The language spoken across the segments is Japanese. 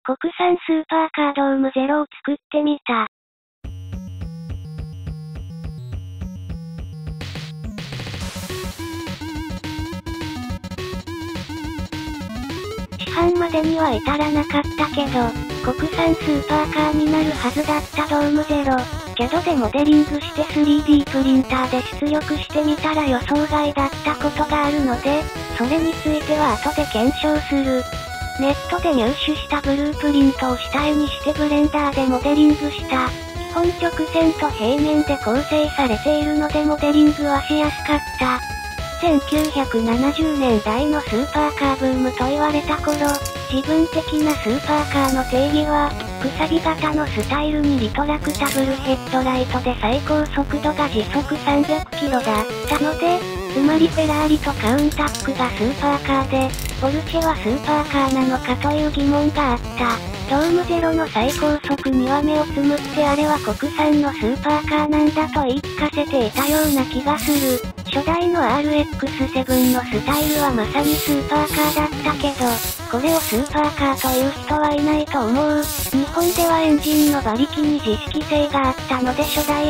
国産スーパーカードームゼロを作ってみた。市販までには至らなかったけど、国産スーパーカーになるはずだったドームゼロ。CADでモデリングして 3D プリンターで出力してみたら予想外だったことがあるので、それについては後で検証する。ネットで入手したブループリントを下絵にしてブレンダーでモデリングした。基本直線と平面で構成されているのでモデリングはしやすかった。1970年代のスーパーカーブームと言われた頃、自分的なスーパーカーの定義は、くさび型のスタイルにリトラクタブルヘッドライトで最高速度が時速300キロだったので、つまりフェラーリとカウンタックがスーパーカーで、ポルシェはスーパーカーなのかという疑問があった。ドームゼロの最高速には目をつむってあれは国産のスーパーカーなんだと言い聞かせていたような気がする。初代の RX-7 のスタイルはまさにスーパーカーだったけど、これをスーパーカーという人はいないと思う。日本ではエンジンの馬力に自識性があったので初代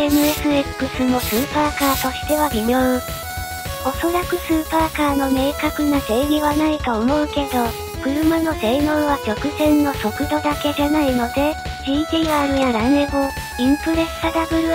NSX もスーパーカーとしては微妙。おそらくスーパーカーの明確な定義はないと思うけど、車の性能は直線の速度だけじゃないので、GTR やランエボ、インプレッサ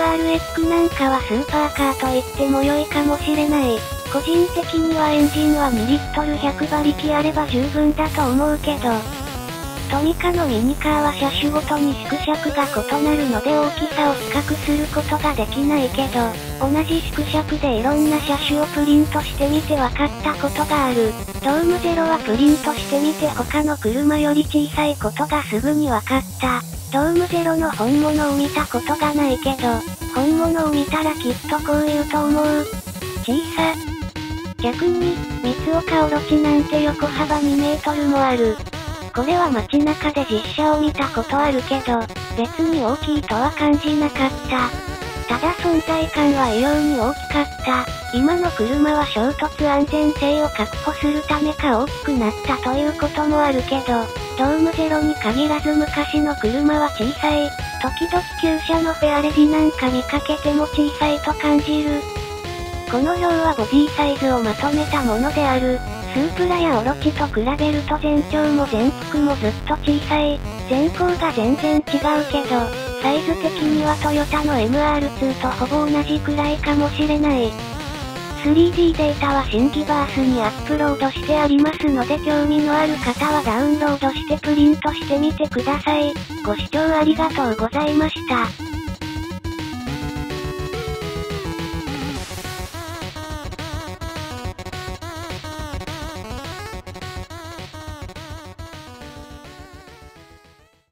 WRX なんかはスーパーカーと言っても良いかもしれない。個人的にはエンジンは2リットル100馬力あれば十分だと思うけど、トミカのミニカーは車種ごとに縮尺が異なるので大きさを比較することができないけど、同じ縮尺でいろんな車種をプリントしてみて分かったことがある。ドームゼロはプリントしてみて他の車より小さいことがすぐに分かった。ドームゼロの本物を見たことがないけど、本物を見たらきっとこう言うと思う。小さ。逆に、三岡オロチなんて横幅2メートルもある。これは街中で実車を見たことあるけど、別に大きいとは感じなかった。ただ存在感は異様に大きかった。今の車は衝突安全性を確保するためか大きくなったということもあるけど、ドームゼロに限らず昔の車は小さい。時々旧車のフェアレディなんか見かけても小さいと感じる。この表はボディサイズをまとめたものである。スープラやオロチと比べると全長も全幅もずっと小さい。前後が全然違うけど、サイズ的にはトヨタの MR2 とほぼ同じくらいかもしれない。3D データは新ギバースにアップロードしてありますので興味のある方はダウンロードしてプリントしてみてください。ご視聴ありがとうございました。